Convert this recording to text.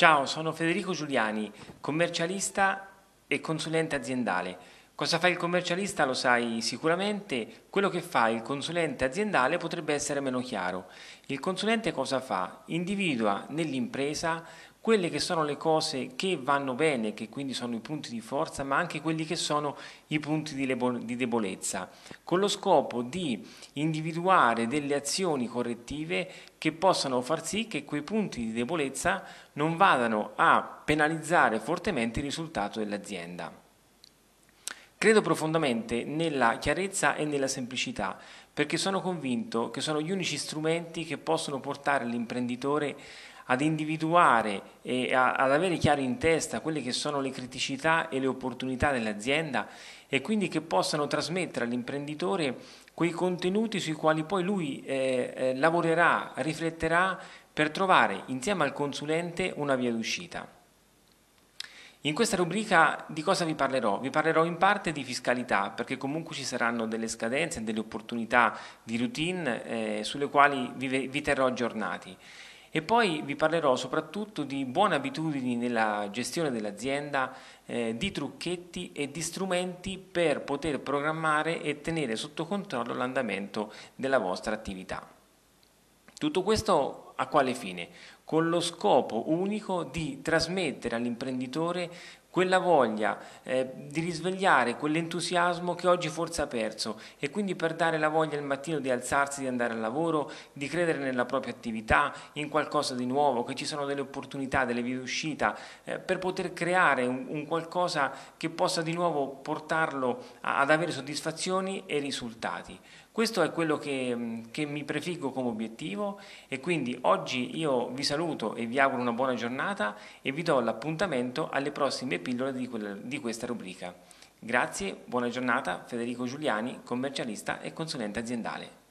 Ciao, sono Federico Giuliani, commercialista e consulente aziendale. Cosa fa il commercialista lo sai sicuramente, quello che fa il consulente aziendale potrebbe essere meno chiaro. Il consulente cosa fa? Individua nell'impresa quelle che sono le cose che vanno bene, che quindi sono i punti di forza, ma anche quelli che sono i punti di debolezza, con lo scopo di individuare delle azioni correttive che possano far sì che quei punti di debolezza non vadano a penalizzare fortemente il risultato dell'azienda. Credo profondamente nella chiarezza e nella semplicità, perché sono convinto che sono gli unici strumenti che possono portare l'imprenditore ad individuare e ad avere chiaro in testa quelle che sono le criticità e le opportunità dell'azienda e quindi che possano trasmettere all'imprenditore quei contenuti sui quali poi lui lavorerà, rifletterà per trovare insieme al consulente una via d'uscita. In questa rubrica di cosa vi parlerò? Vi parlerò in parte di fiscalità, perché comunque ci saranno delle scadenze, delle opportunità di routine sulle quali vi terrò aggiornati. E poi vi parlerò soprattutto di buone abitudini nella gestione dell'azienda, di trucchetti e di strumenti per poter programmare e tenere sotto controllo l'andamento della vostra attività. Tutto questo a quale fine? Con lo scopo unico di trasmettere all'imprenditore quella voglia di risvegliare quell'entusiasmo che oggi forse ha perso e quindi per dare la voglia al mattino di alzarsi, di andare al lavoro, di credere nella propria attività, in qualcosa di nuovo, che ci sono delle opportunità, delle vie d'uscita, per poter creare un qualcosa che possa di nuovo portarlo ad avere soddisfazioni e risultati. Questo è quello che mi prefiggo come obiettivo e quindi oggi io vi saluto e vi auguro una buona giornata e vi do l'appuntamento alle prossime pillole di questa rubrica. Grazie, buona giornata, Federico Giuliani, commercialista e consulente aziendale.